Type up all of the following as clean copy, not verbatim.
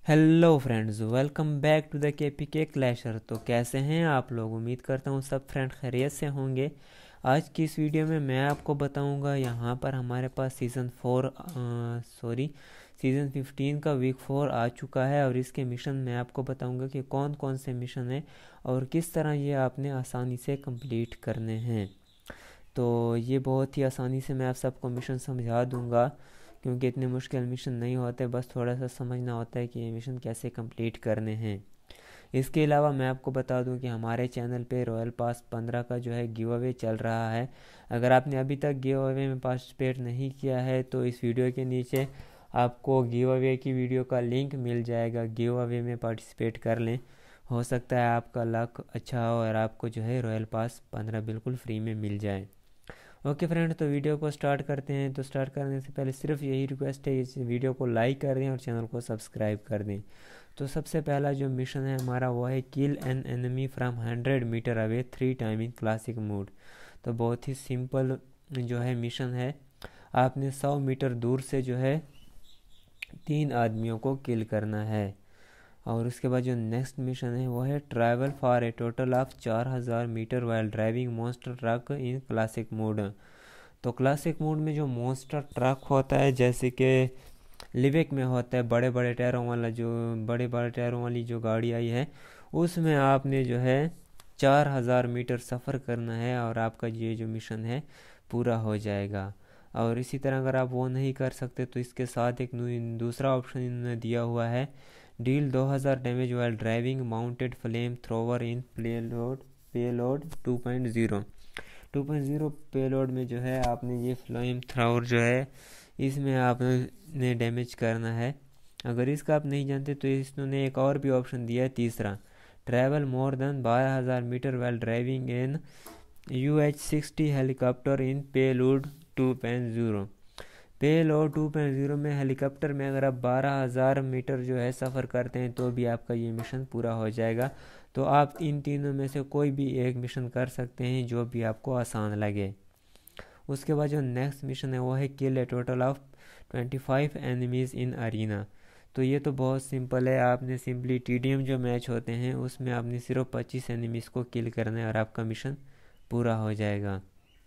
Hello friends, welcome back to the K clasher. तो कैसे हैं आप लोग? उम्मीद करता हूँ सब फ्रेंड खैरियत से होंगे। आज की इस वीडियो में मैं आपको बताऊंगा, यहाँ पर हमारे पास सीज़न 15 का वीक 4 आ चुका है और इसके मिशन मैं आपको बताऊंगा कि कौन कौन से मिशन हैं और किस तरह ये आपने आसानी से कंप्लीट करने हैं। तो ये बहुत ही आसानी से मैं आप सबको मिशन समझा दूंगा, क्योंकि इतने मुश्किल मिशन नहीं होते, बस थोड़ा सा समझना होता है कि ये मिशन कैसे कंप्लीट करने हैं। इसके अलावा मैं आपको बता दूं कि हमारे चैनल पे रॉयल पास 15 का जो है गिव अवे चल रहा है। अगर आपने अभी तक गिव अवे में पार्टिसिपेट नहीं किया है तो इस वीडियो के नीचे आपको गिव अवे की वीडियो का लिंक मिल जाएगा। गिव अवे में पार्टिसिपेट कर लें, हो सकता है आपका लक अच्छा हो और आपको जो है रॉयल पास 15 बिल्कुल फ्री में मिल जाए। ओके फ्रेंड, तो वीडियो को स्टार्ट करते हैं। तो स्टार्ट करने से पहले सिर्फ यही रिक्वेस्ट है, इस वीडियो को लाइक कर दें और चैनल को सब्सक्राइब कर दें। तो सबसे पहला जो मिशन है हमारा वो है kill an enemy from 100 metre away 3 time in classic mode. तो बहुत ही सिंपल जो है मिशन है। आपने 100 मीटर दूर से जो है 3 आदमियों को किल करना है। और उसके बाद जो नेक्स्ट मिशन है वो है travel for a total of 4000 metre while driving monster truck in classic mode. तो क्लासिक मोड में जो मॉन्स्टर ट्रक होता है, जैसे कि लिविक में होता है बड़े बड़े टायरों वाली जो गाड़ी आई है, उसमें आपने जो है 4000 मीटर सफ़र करना है और आपका ये जो मिशन है पूरा हो जाएगा। और इसी तरह अगर आप वो नहीं कर सकते तो इसके साथ एक दूसरा ऑप्शन इन्होंने दिया हुआ है, deal 2000 damage while driving mounted flame thrower in payload 2.0 payload में जो है आपने ये फ्लेम थ्रोवर जो है इसमें आपने डैमेज करना है। अगर इसका आप नहीं जानते तो इन्होंने एक और भी ऑप्शन दिया है, तीसरा, travel more than 12000 metre while driving in UH-60 helicopter in payload 2.0। Payload 2.0 में हेलीकॉप्टर में अगर आप 12000 मीटर जो है सफ़र करते हैं तो भी आपका ये मिशन पूरा हो जाएगा। तो आप इन तीनों में से कोई भी एक मिशन कर सकते हैं जो भी आपको आसान लगे। उसके बाद जो नेक्स्ट मिशन है वो है kill a total of 25 enemies in arena. तो ये तो बहुत सिंपल है, आपने सिंपली TDM जो मैच होते हैं उसमें आपने सिर्फ 25 एनिमीज़ को किल करना है और आपका मिशन पूरा हो जाएगा।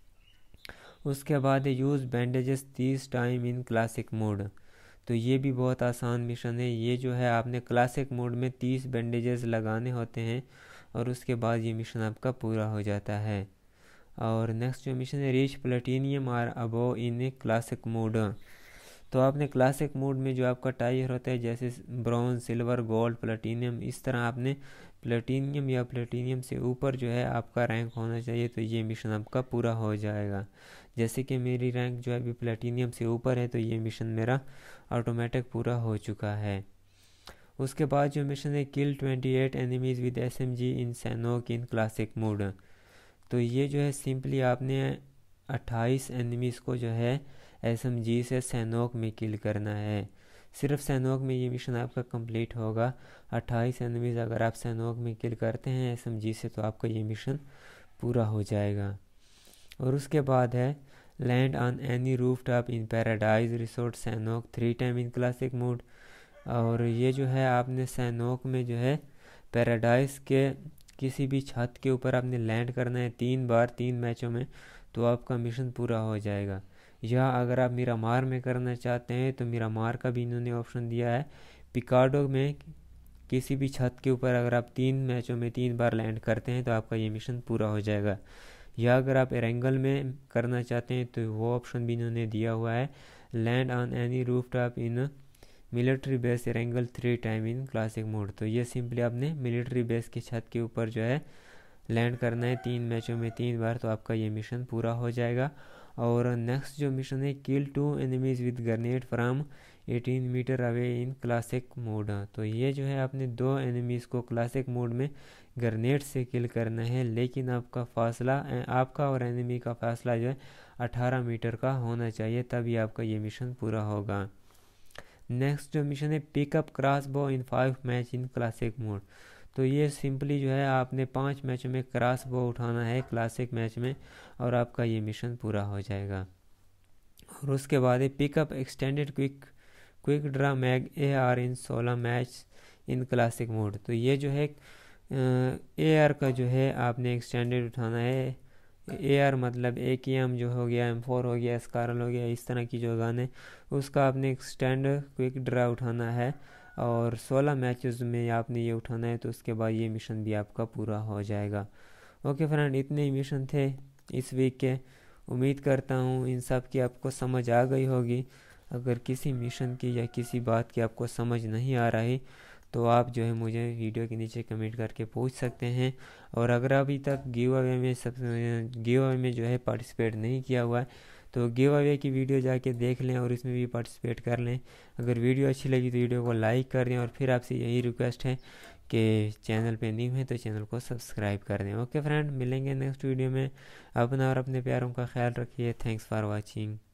उसके बाद use bandages 30 time in classic mode. तो ये भी बहुत आसान मिशन है। ये जो है आपने क्लासिक मोड में 30 बैंडेजेस लगाने होते हैं और उसके बाद ये मिशन आपका पूरा हो जाता है। और नेक्स्ट जो मिशन है reach platinum or above in a classic mode. तो आपने क्लासिक मोड में जो आपका टायर होता है, जैसे ब्रॉन्ज, सिल्वर, गोल्ड, प्लेटिनियम, इस तरह आपने प्लेटिनियम या प्लेटिनियम से ऊपर जो है आपका रैंक होना चाहिए, तो ये मिशन आपका पूरा हो जाएगा। जैसे कि मेरी रैंक जो है अभी प्लेटिनियम से ऊपर है, तो ये मिशन मेरा ऑटोमेटिक पूरा हो चुका है। उसके बाद जो मिशन है kill 28 enemies with SMG in Sanhok in classic mode. तो ये जो है सिंपली आपने 28 एनिमीज़ को जो है SMG से सैनोक में किल करना है। सिर्फ सैनोक में ये मिशन आपका कंप्लीट होगा। 28 एनिमीज़ अगर आप सैनोक में किल करते हैं SMG से तो आपका ये मिशन पूरा हो जाएगा। और उसके बाद है land on any rooftop in Paradise Resort Sanhok 3 time in classic mode. और ये जो है आपने सैनोक में जो है पैराडाइज के किसी भी छत के ऊपर आपने लैंड करना है 3 बार 3 मैचों में, तो आपका मिशन पूरा हो जाएगा। या अगर आप मिरामार में करना चाहते हैं तो मिरामार का भी इन्होंने ऑप्शन दिया है। पिकाडो में किसी भी छत के ऊपर अगर आप 3 मैचों में 3 बार लैंड करते हैं तो आपका ये मिशन पूरा हो जाएगा। या अगर आप एरेंगल में करना चाहते हैं तो वो ऑप्शन भी इन्होंने दिया हुआ है, land on any rooftop in military base Erangel 3 time in classic mode. तो ये सिंपली आपने मिलिट्री बेस की छत के ऊपर जो है लैंड करना है 3 मैचों में 3 बार, तो आपका ये मिशन पूरा हो जाएगा। और नेक्स्ट जो मिशन है kill 2 enemies with grenade from 18 metre away in classic mode. तो ये जो है आपने 2 एनिमीज़ को क्लासिक मोड में ग्रेनेड से किल करना है, लेकिन आपका और एनिमी का फासला जो है 18 मीटर का होना चाहिए, तभी आपका ये मिशन पूरा होगा। नेक्स्ट जो मिशन है pick up crossbow in 5 match in classic mode. तो ये सिंपली जो है आपने 5 मैचों में क्रॉसबो उठाना है क्लासिक मैच में और आपका ये मिशन पूरा हो जाएगा। और उसके बाद है pick up extended quick draw mag AR in 16 match in classic mode. तो ये जो है AR का जो है आपने एक्सटेंडेड उठाना है। AR मतलब AKM जो हो गया, M4 हो गया, स्कारल हो गया, इस तरह की जो गन है उसका आपने एक्सटेंड क्विक ड्रा उठाना है और 16 मैचेस में आपने ये उठाना है। तो उसके बाद ये मिशन भी आपका पूरा हो जाएगा। ओके फ्रेंड, इतने ही मिशन थे इस वीक के। उम्मीद करता हूँ इन सब की आपको समझ आ गई होगी। अगर किसी मिशन की या किसी बात की आपको समझ नहीं आ रही तो आप जो है मुझे वीडियो के नीचे कमेंट करके पूछ सकते हैं। और अगर अभी तक गिव अवे में जो है पार्टिसिपेट नहीं किया हुआ है तो गिव अवे की वीडियो जाके देख लें और इसमें भी पार्टिसिपेट कर लें। अगर वीडियो अच्छी लगी तो वीडियो को लाइक कर दें और फिर आपसे यही रिक्वेस्ट है कि चैनल पे न्यू है तो चैनल को सब्सक्राइब कर दें। ओके फ्रेंड, मिलेंगे नेक्स्ट वीडियो में। अपना और अपने प्यारों का ख्याल रखिए। Thanks for watching.